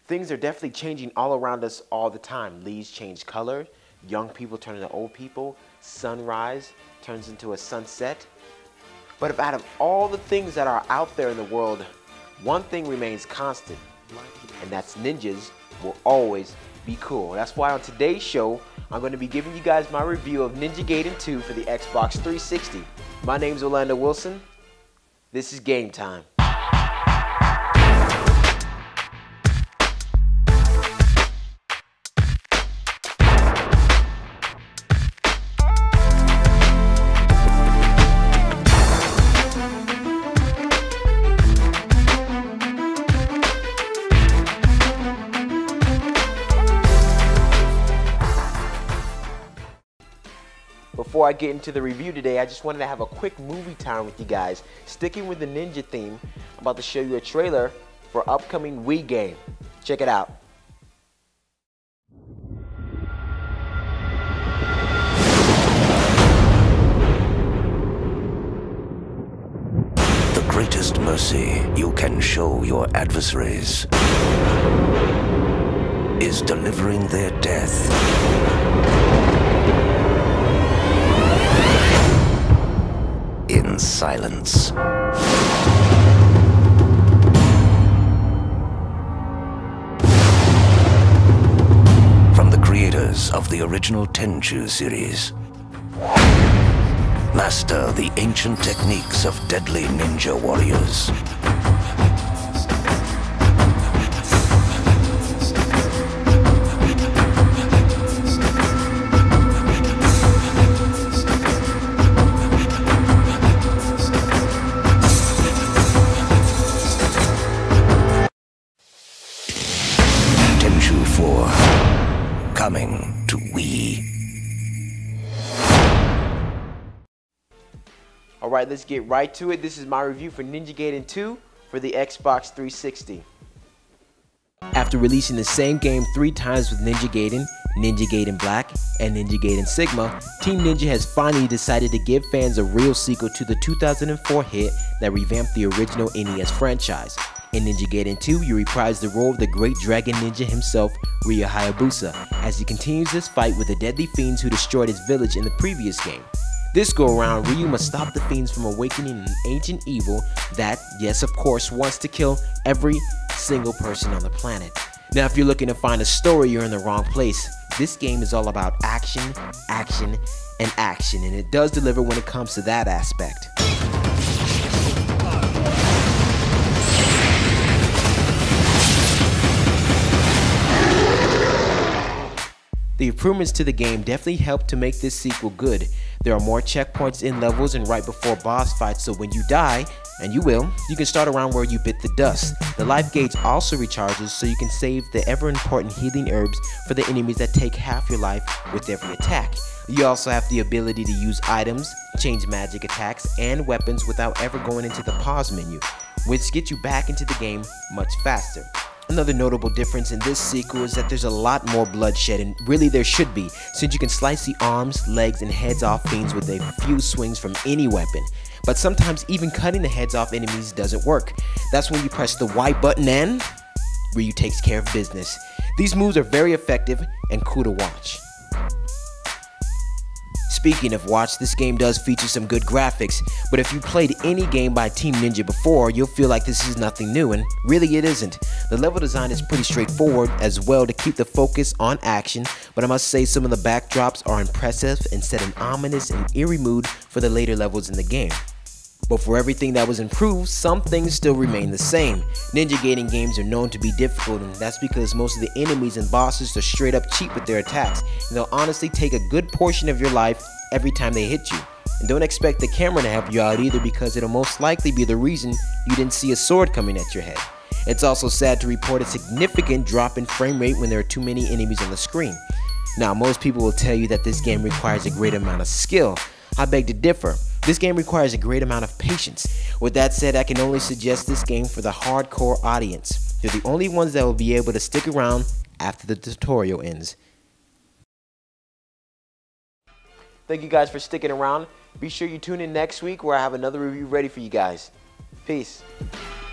Things are definitely changing all around us all the time. Leaves change color, young people turn into old people, sunrise turns into a sunset. But if out of all the things that are out there in the world, one thing remains constant, and that's ninjas will always be cool. That's why on today's show, I'm going to be giving you guys my review of Ninja Gaiden 2 for the Xbox 360. My name's Orlando Wilson. This is game time. Before I get into the review today, I just wanted to have a quick movie time with you guys. Sticking with the ninja theme, I'm about to show you a trailer for upcoming Wii game. Check it out. The greatest mercy you can show your adversaries is delivering their death in silence. From the creators of the original Tenchu series, master the ancient techniques of deadly ninja warriors. Tenchu 4, coming to Wii. Alright, let's get right to it. This is my review for Ninja Gaiden 2 for the Xbox 360. After releasing the same game 3 times with Ninja Gaiden Black, and Ninja Gaiden Sigma, Team Ninja has finally decided to give fans a real sequel to the 2004 hit that revamped the original NES franchise. In Ninja Gaiden 2, you reprise the role of the great dragon ninja himself, Ryu Hayabusa, as he continues his fight with the deadly fiends who destroyed his village in the previous game. This go around, Ryu must stop the fiends from awakening an ancient evil that, yes of course, wants to kill every single person on the planet. Now if you're looking to find a story, you're in the wrong place. This game is all about action, action, and action, and it does deliver when it comes to that aspect. The improvements to the game definitely helped to make this sequel good. There are more checkpoints in levels and right before boss fights, so when you die, and you will, you can start around where you bit the dust. The life gauge also recharges, so you can save the ever important healing herbs for the enemies that take half your life with every attack. You also have the ability to use items, change magic attacks, and weapons without ever going into the pause menu, which gets you back into the game much faster. Another notable difference in this sequel is that there's a lot more bloodshed, and really there should be, since you can slice the arms, legs, and heads off fiends with a few swings from any weapon. But sometimes even cutting the heads off enemies doesn't work. That's when you press the Y button and Ryu takes care of business. These moves are very effective and cool to watch. Speaking of watch, this game does feature some good graphics, but if you played any game by Team Ninja before, you'll feel like this is nothing new, and really it isn't. The level design is pretty straightforward as well to keep the focus on action, but I must say some of the backdrops are impressive and set an ominous and eerie mood for the later levels in the game. But for everything that was improved, some things still remain the same. Ninja Gaiden games are known to be difficult, and that's because most of the enemies and bosses are straight up cheap with their attacks, and they'll honestly take a good portion of your life every time they hit you. And don't expect the camera to help you out either, because it'll most likely be the reason you didn't see a sword coming at your head. It's also sad to report a significant drop in frame rate when there are too many enemies on the screen. Now, most people will tell you that this game requires a great amount of skill. I beg to differ. This game requires a great amount of patience. With that said, I can only suggest this game for the hardcore audience. They're the only ones that will be able to stick around after the tutorial ends. Thank you guys for sticking around. Be sure you tune in next week where I have another review ready for you guys. Peace.